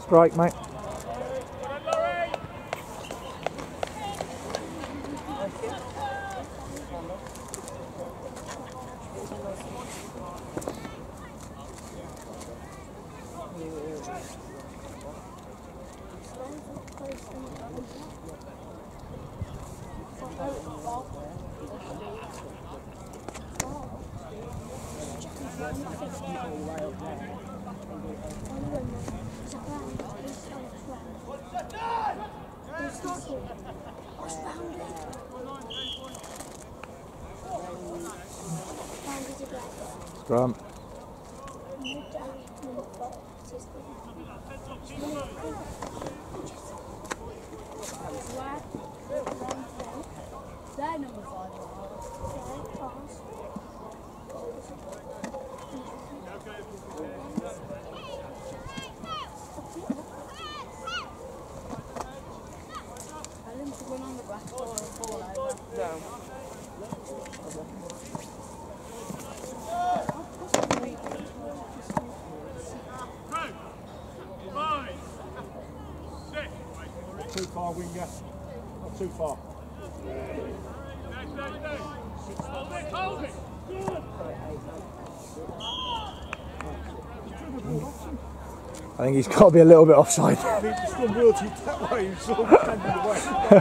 Strike, mate. Scrum. Too far, winger. Not too far. I think he's got to be a little bit offside. I think he's still wilted that way. He's sort of standing away.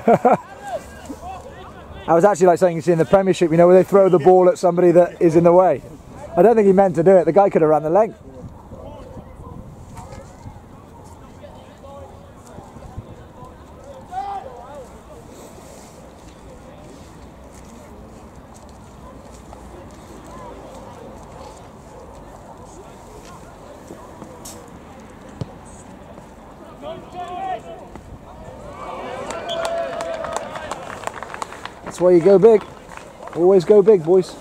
I was actually like saying, you see in the Premiership, you know, where they throw the ball at somebody that is in the way. I don't think he meant to do it. The guy could have ran the length. That's why you go big. Always go big, boys.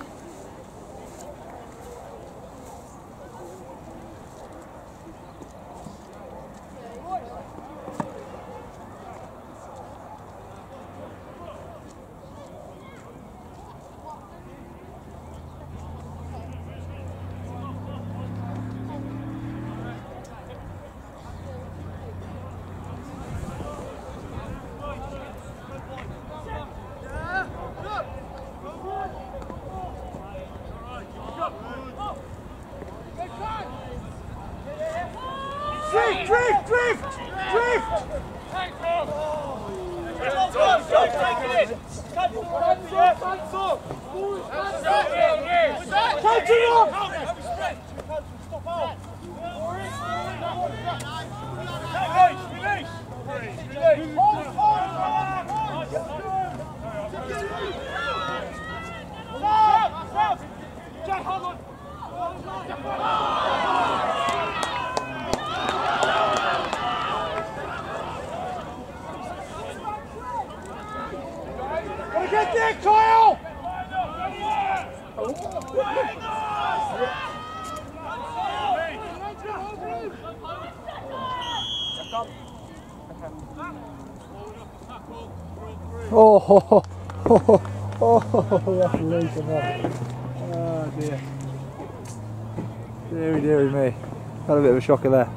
Drift! Get there, Kyle! That's leaking up. Oh dear. Deary me. Had a bit of a shocker there.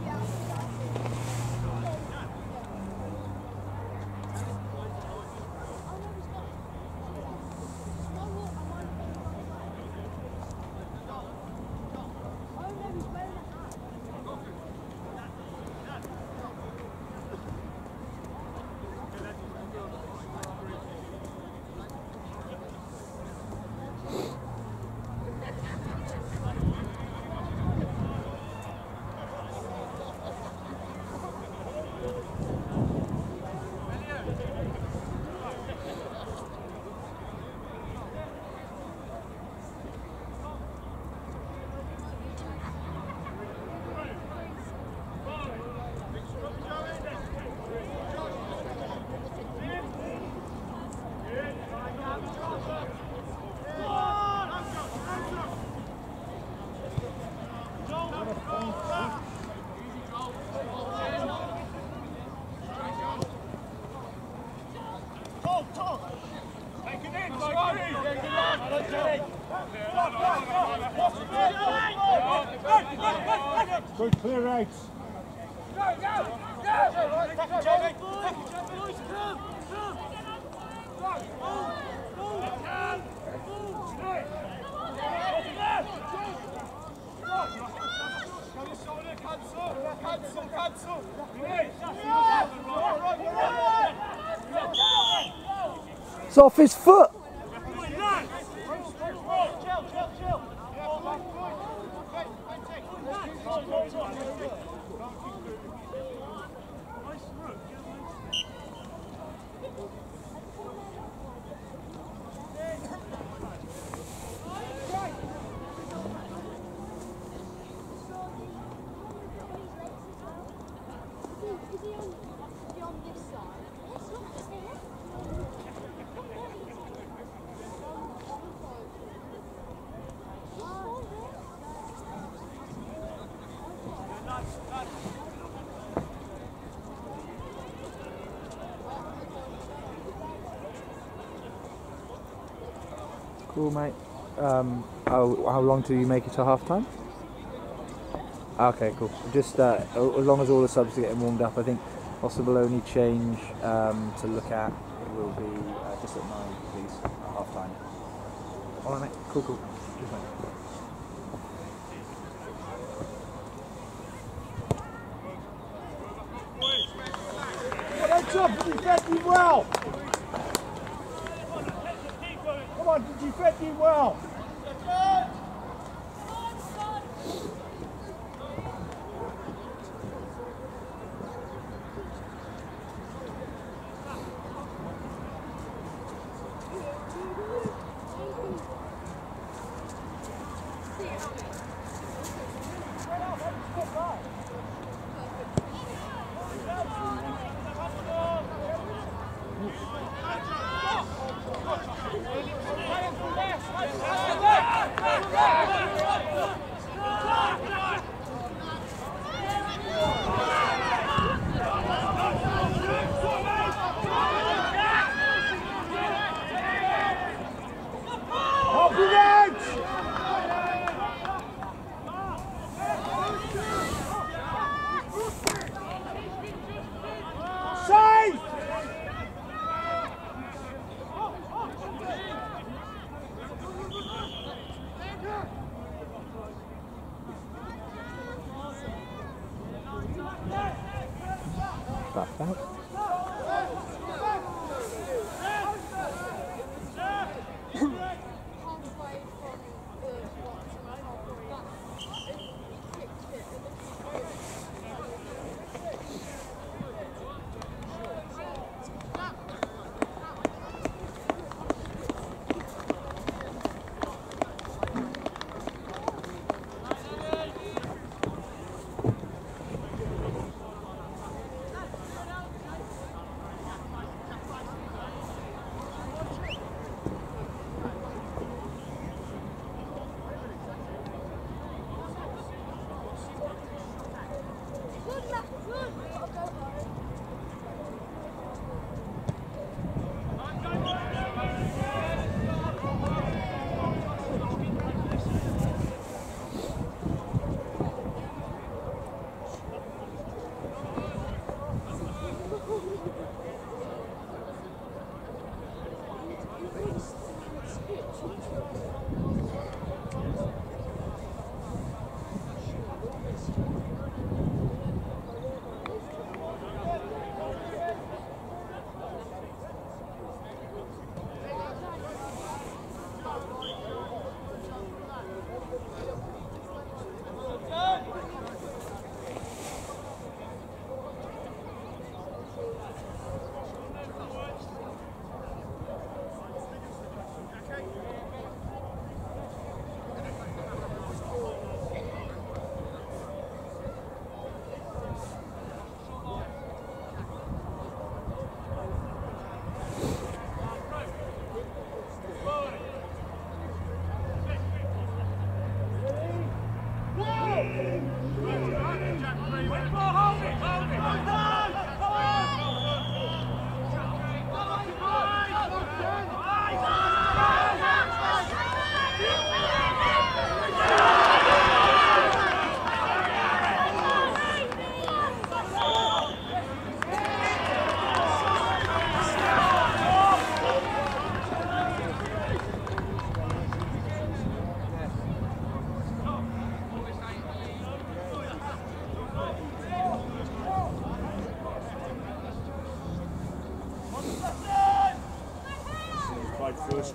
Good clear out. It's off his foot. Cool, mate. How long do you make it to half time? Okay, cool. Just as long as all the subs are getting warmed up, I think possible only change to look at will be just at 9, please, at half time. Alright, mate. Cool, cool. Cheers, mate. Heads up, defending well. Come on, defending well. Back out.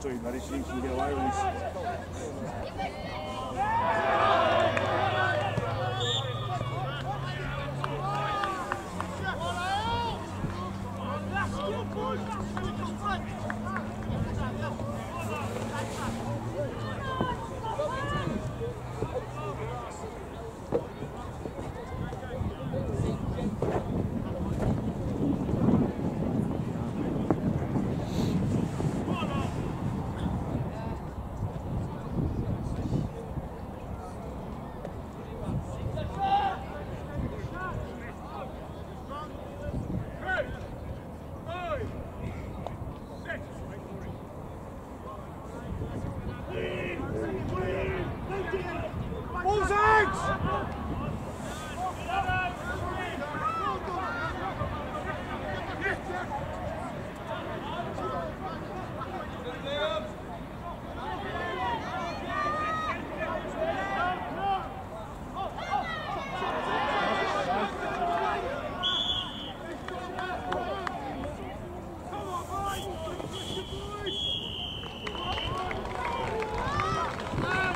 to him, buddy. See if you can get away with this.